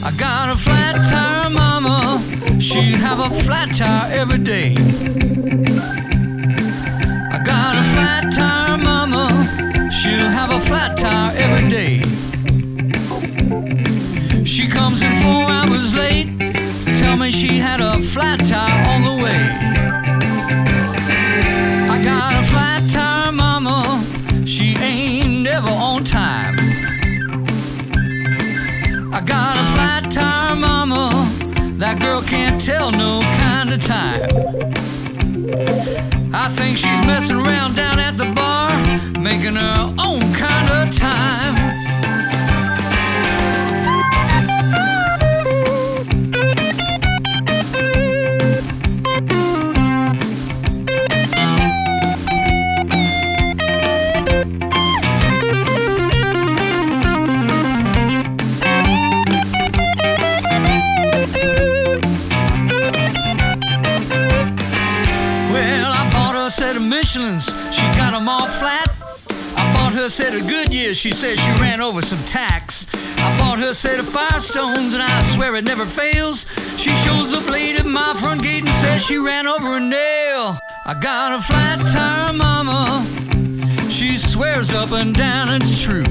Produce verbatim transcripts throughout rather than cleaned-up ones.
I got a flat tire mama, she have a flat tire every day. I got a flat tire mama, she'll have a flat tire every day. She comes in four hours late, tell me she had a flat tire on the way. I got a flat tire mama, she ain't never on time. I got a flat tire mama, that girl can't tell no kind of time. I think she's messing around down at the bar, making her own kind of time. Set of Michelins, she got them all flat. I bought her a set of Goodyears, she said she ran over some tacks. I bought her a set of Firestones, and I swear it never fails. She shows up late at my front gate and says she ran over a nail. I got a flat tire mama, she swears up and down it's true.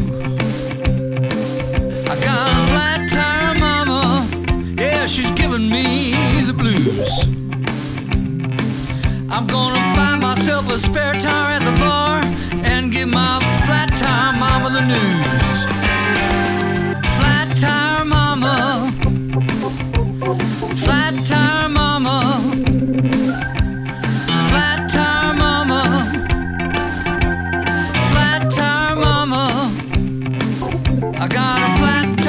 I got a flat tire mama, yeah, she's giving me the blues. I'm gonna find myself a spare tire at the bar and give my flat tire mama the news. Flat tire mama, flat tire mama, flat tire mama, flat tire mama. I got a flat